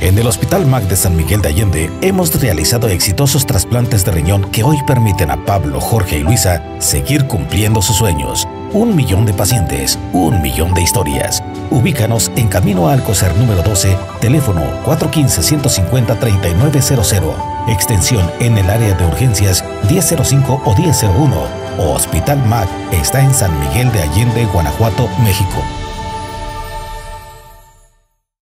En el Hospital MAC de San Miguel de Allende hemos realizado exitosos trasplantes de riñón que hoy permiten a Pablo, Jorge y Luisa seguir cumpliendo sus sueños. 1 millón de pacientes, 1 millón de historias. Ubícanos en Camino a Alcocer número 12, teléfono 415-150-3900, extensión en el área de urgencias 1005 o 1001. Hospital MAC está en San Miguel de Allende, Guanajuato, México.